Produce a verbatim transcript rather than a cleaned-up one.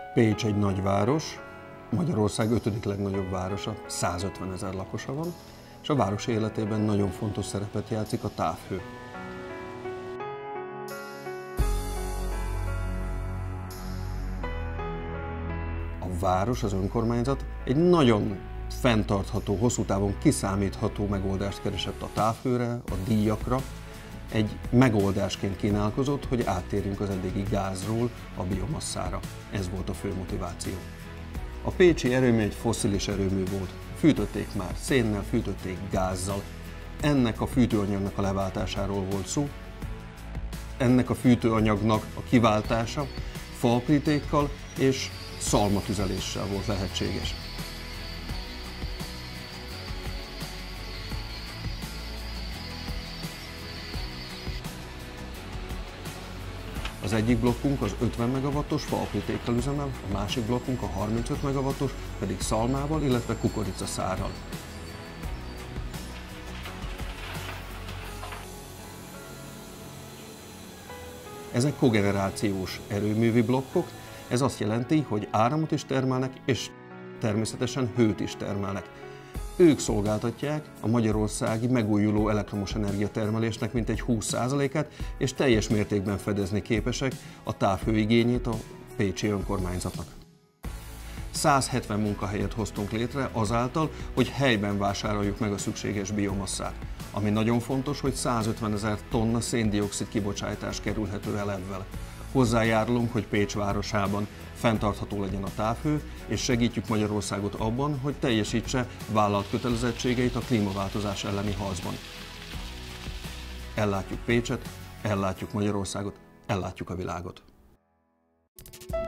Pécs egy nagyváros, Magyarország ötödik legnagyobb városa, százötven ezer lakosa van, és a város életében nagyon fontos szerepet játszik a távhő. A város, az önkormányzat egy nagyon fenntartható, hosszú távon kiszámítható megoldást keresett a távhőre, a díjakra. Egy megoldásként kínálkozott, hogy áttérjünk az eddigi gázról a biomasszára. Ez volt a fő motiváció. A pécsi erőmű egy fosszilis erőmű volt. Fűtötték már szénnel, fűtötték gázzal. Ennek a fűtőanyagnak a leváltásáról volt szó. Ennek a fűtőanyagnak a kiváltása faaprítékkal és szalmatüzeléssel volt lehetséges. Az egyik blokkunk az ötven megawattos faaprítékkal üzemel, a másik blokkunk a harmincöt megawattos pedig szalmával, illetve kukoricaszárral. Ezek kogenerációs erőművi blokkok, ez azt jelenti, hogy áramot is termelnek, és természetesen hőt is termelnek. Ők szolgáltatják a magyarországi megújuló elektromos energiatermelésnek mintegy húsz százalékát, és teljes mértékben fedezni képesek a távhőigényét a pécsi önkormányzatnak. százhetven munkahelyet hoztunk létre azáltal, hogy helyben vásároljuk meg a szükséges biomasszát. Ami nagyon fontos, hogy százötven ezer tonna szén-dioxid kibocsátás kerülhető el ebben. Hozzájárulunk, hogy Pécs városában fenntartható legyen a távhő, és segítjük Magyarországot abban, hogy teljesítse vállalt kötelezettségeit a klímaváltozás elleni harcban. Ellátjuk Pécset, ellátjuk Magyarországot, ellátjuk a világot.